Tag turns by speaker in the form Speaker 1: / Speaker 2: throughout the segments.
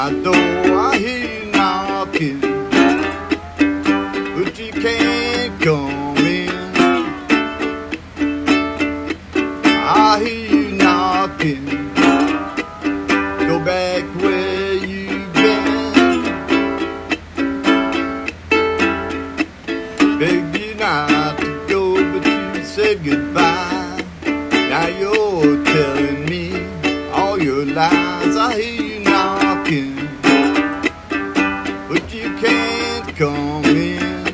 Speaker 1: my door, I hear you knocking, but you can't come in. I hear you knocking, go back where you've been. Begged you not to go, but you said goodbye. Now you're telling me all your lies. I hear you knocking, but you can't come in.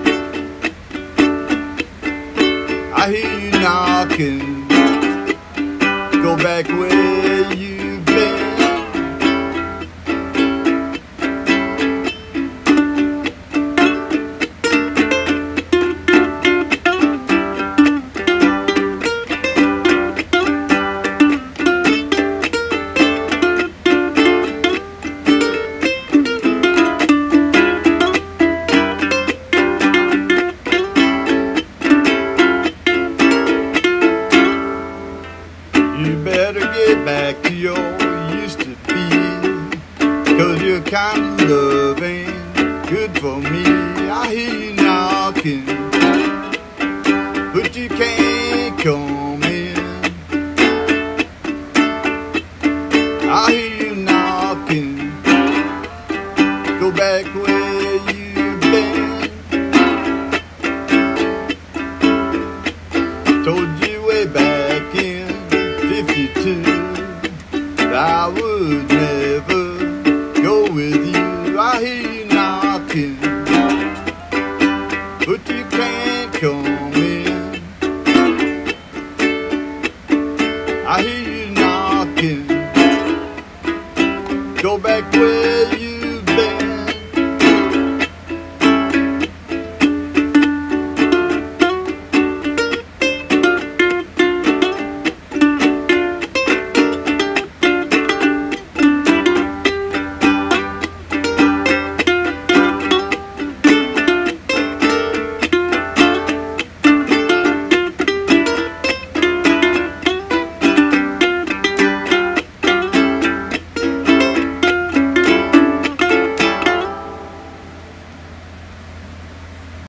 Speaker 1: I hear you knocking, go back where you've been. You better get back to your used to be, 'cause your kind of love ain't good for me. I hear you knocking, but you can't come in. I hear you knocking, go back where you've been. Told you way back in '52 that I would never